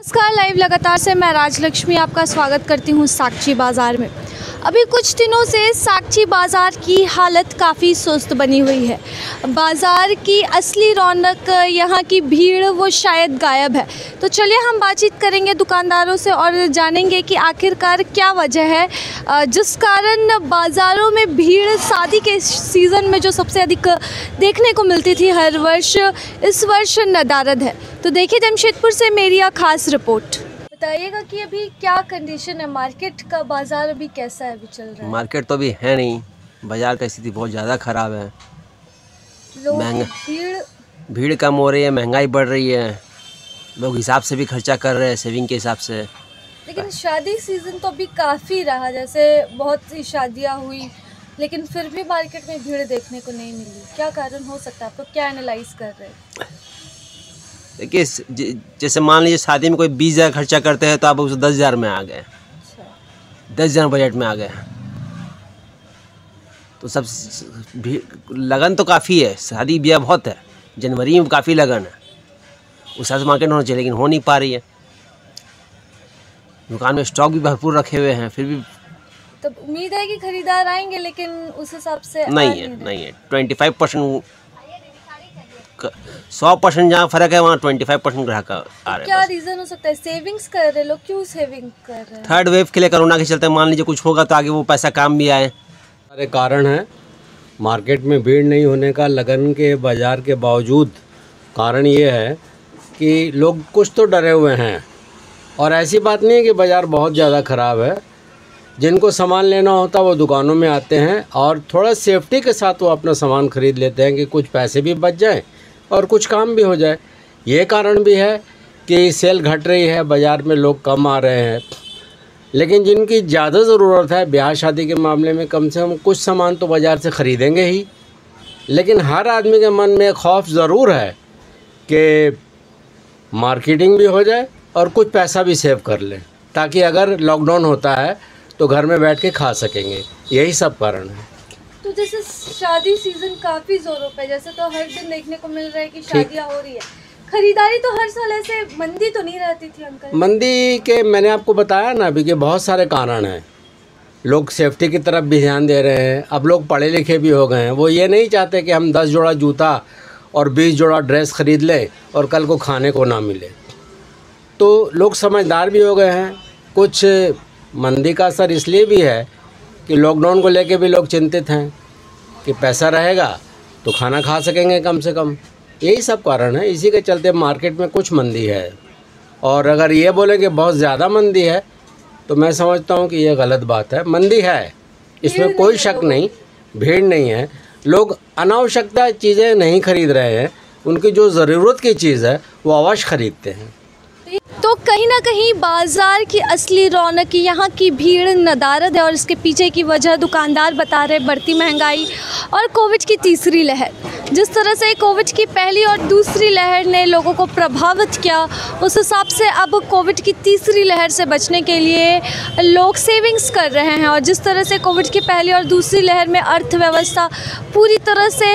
नमस्कार, लाइव लगातार से मैं राजलक्ष्मी आपका स्वागत करती हूँ साक्षी बाज़ार में। अभी कुछ दिनों से साक्षी बाज़ार की हालत काफ़ी सुस्त बनी हुई है। बाज़ार की असली रौनक, यहाँ की भीड़ वो शायद गायब है। तो चलिए हम बातचीत करेंगे दुकानदारों से और जानेंगे कि आखिरकार क्या वजह है जिस कारण बाज़ारों में भीड़ शादी के सीज़न में जो सबसे अधिक देखने को मिलती थी हर वर्ष, इस वर्ष नदारद है। तो देखिए जमशेदपुर से मेरी यह खास रिपोर्ट। बताइएगा कि अभी क्या कंडीशन है, मार्केट का बाजार अभी कैसा है, अभी चल रहा है? मार्केट तो अभी है नहीं, बाजार की स्थिति बहुत ज़्यादा ख़राब है। भीड़ कम हो रही है, महंगाई बढ़ रही है, लोग हिसाब से भी खर्चा कर रहे हैं, सेविंग के हिसाब से। लेकिन शादी सीज़न तो अभी काफ़ी रहा, जैसे बहुत सी शादियाँ हुई, लेकिन फिर भी मार्केट में भीड़ देखने को नहीं मिली। क्या कारण हो सकता है, आप लोग क्या एनालाइज कर रहे हैं? देखिए, जैसे मान लीजिए शादी में कोई 20,000 खर्चा करते हैं तो आप उसे 10,000 में आ गए। 10,000 बजट में आ गए तो सब लगन तो काफ़ी है, शादी ब्याह बहुत है, जनवरी में काफ़ी लगन है, उस हिसाब से मार्केट होना चाहिए, लेकिन हो नहीं पा रही है। दुकान में स्टॉक भी भरपूर रखे हुए हैं, फिर भी तब उम्मीद है कि खरीदार आएंगे, लेकिन उस हिसाब से नहीं है। 25%, 100% जहाँ फर्क है वहाँ 25% ग्राहक आ रहे हैं। क्या रीज़न हो सकता है? सेविंग्स कर रहे लोग, क्यों सेविंग कर रहे हैं? थर्ड वेव के लिए, कोरोना के चलते मान लीजिए कुछ होगा तो आगे वो पैसा काम भी आए। सारे कारण हैं मार्केट में भीड़ नहीं होने का। लगन के बाज़ार के बावजूद कारण ये है कि लोग कुछ तो डरे हुए हैं, और ऐसी बात नहीं है कि बाज़ार बहुत ज़्यादा ख़राब है। जिनको सामान लेना होता है वो दुकानों में आते हैं और थोड़ा सेफ्टी के साथ वो अपना सामान ख़रीद लेते हैं कि कुछ पैसे भी बच जाएं और कुछ काम भी हो जाए। ये कारण भी है कि सेल घट रही है, बाज़ार में लोग कम आ रहे हैं। लेकिन जिनकी ज़्यादा ज़रूरत है ब्याह शादी के मामले में, कम से कम कुछ सामान तो बाज़ार से ख़रीदेंगे ही। लेकिन हर आदमी के मन में खौफ ज़रूर है कि मार्केटिंग भी हो जाए और कुछ पैसा भी सेव कर लें, ताकि अगर लॉकडाउन होता है तो घर में बैठ के खा सकेंगे। यही सब कारण है। तो जैसे शादी सीजन काफ़ी जोरों पे, जैसे तो हर दिन देखने को मिल रहा है कि शादियाँ हो रही है, खरीदारी तो हर साल ऐसे मंदी तो नहीं रहती थी अंकल? मंदी के मैंने आपको बताया ना अभी कि बहुत सारे कारण हैं। लोग सेफ्टी की तरफ भी ध्यान दे रहे हैं। अब लोग पढ़े लिखे भी हो गए हैं, वो ये नहीं चाहते कि हम 10 जोड़ा जूता और 20 जोड़ा ड्रेस ख़रीद लें और कल को खाने को ना मिले। तो लोग समझदार भी हो गए हैं। कुछ मंदी का असर इसलिए भी है कि लॉकडाउन को लेके भी लोग चिंतित हैं कि पैसा रहेगा तो खाना खा सकेंगे कम से कम। यही सब कारण है, इसी के चलते मार्केट में कुछ मंदी है। और अगर ये बोलें कि बहुत ज़्यादा मंदी है तो मैं समझता हूँ कि ये गलत बात है। मंदी है, इसमें कोई शक नहीं, भीड़ नहीं है। लोग अनावश्यकता चीज़ें नहीं खरीद रहे हैं, उनकी जो ज़रूरत की चीज़ है वो अवश्य खरीदते हैं। तो कहीं ना कहीं बाज़ार की असली रौनक, यहाँ की भीड़ नदारद है, और इसके पीछे की वजह दुकानदार बता रहे बढ़ती महंगाई और कोविड की तीसरी लहर। जिस तरह से कोविड की पहली और दूसरी लहर ने लोगों को प्रभावित किया, उस हिसाब से अब कोविड की तीसरी लहर से बचने के लिए लोग सेविंग्स कर रहे हैं। और जिस तरह से कोविड की पहली और दूसरी लहर में अर्थव्यवस्था पूरी तरह से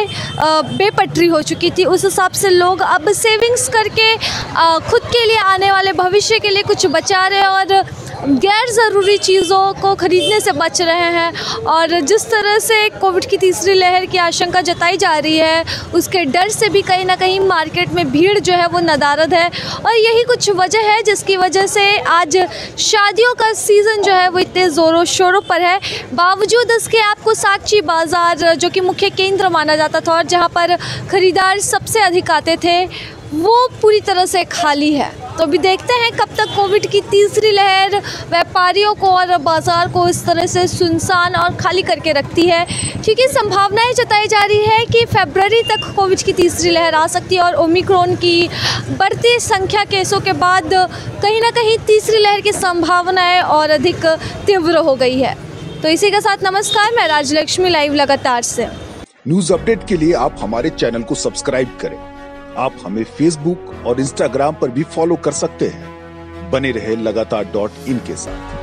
बेपटरी हो चुकी थी, उस हिसाब से लोग अब सेविंग्स करके खुद के लिए, आने वाले भविष्य के लिए कुछ बचा रहे हैं और गैर ज़रूरी चीज़ों को ख़रीदने से बच रहे हैं। और जिस तरह से कोविड की तीसरी लहर की आशंका जताई जा रही है, उसके डर से भी कहीं ना कहीं मार्केट में भीड़ जो है वो नदारद है। और यही कुछ वजह है जिसकी वजह से आज शादियों का सीज़न जो है वो इतने ज़ोरों शोरों पर है। बावजूद इसके आपको साक्षी बाज़ार, जो कि मुख्य केंद्र माना जाता था और जहाँ पर ख़रीदार सबसे अधिक आते थे, वो पूरी तरह से खाली है। तो अभी देखते हैं कब तक कोविड की तीसरी लहर व्यापारियों को और बाज़ार को इस तरह से सुनसान और खाली करके रखती है, क्योंकि संभावनाएं जताई जा रही है कि फरवरी तक कोविड की तीसरी लहर आ सकती है। और ओमिक्रॉन की बढ़ती संख्या केसों के बाद कहीं ना कहीं तीसरी लहर की संभावनाएं और अधिक तीव्र हो गई है। तो इसी के साथ नमस्कार, मैं राजलक्ष्मी, लाइव लगातार से। न्यूज अपडेट के लिए आप हमारे चैनल को सब्सक्राइब करें। आप हमें फेसबुक और इंस्टाग्राम पर भी फॉलो कर सकते हैं। बने रहे लगातार.in के साथ।